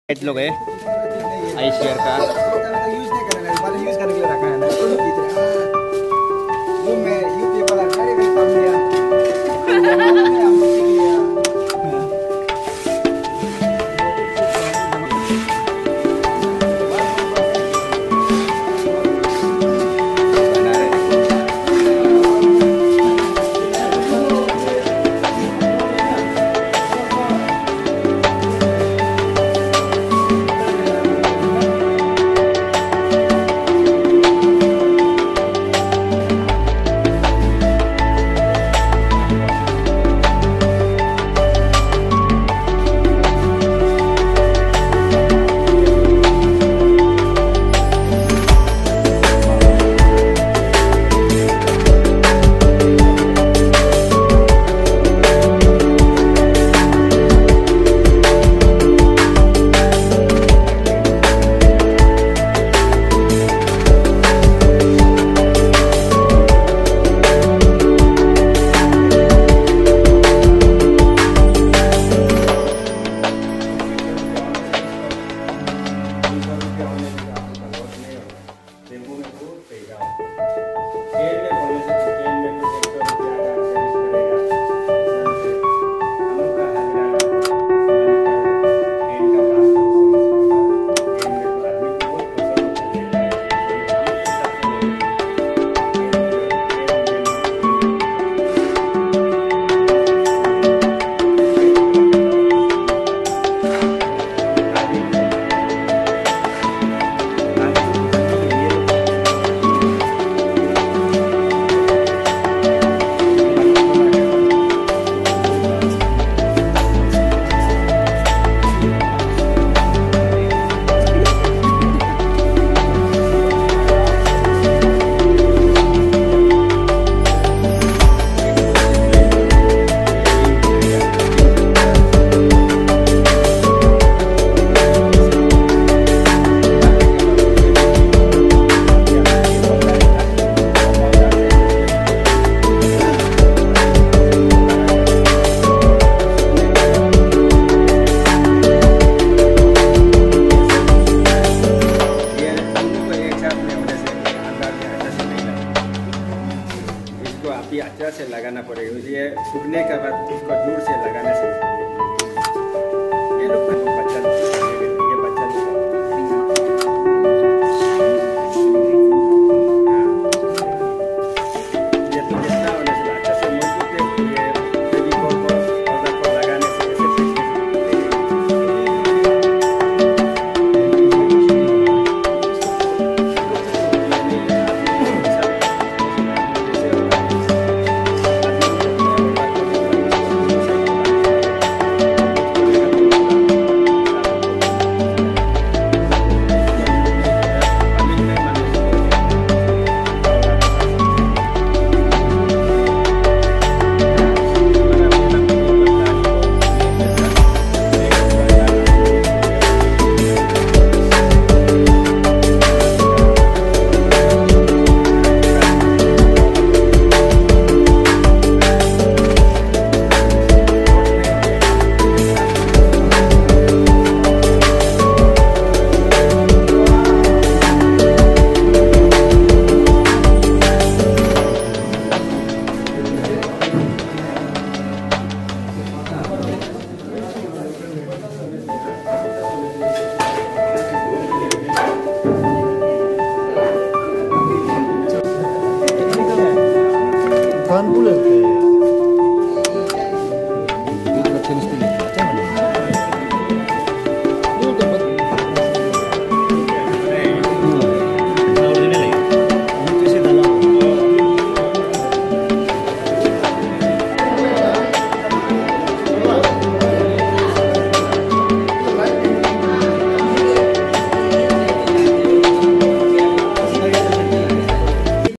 लोग है ICR का यूज नहीं करने वाले यूज करने के लिए रखा है ना वो मैं यूट्यूब वाला सारे में काम लिया हम सीख लिया अच्छा से लगाना पड़ेगा। ये सूखने के बाद उसको दूर से लगाने से ये लोग बच्चा ये बच्चा ये तो जितना होने से अच्छा से मजबूत है। ये बेबी को पौधा को लगाने से कानपुर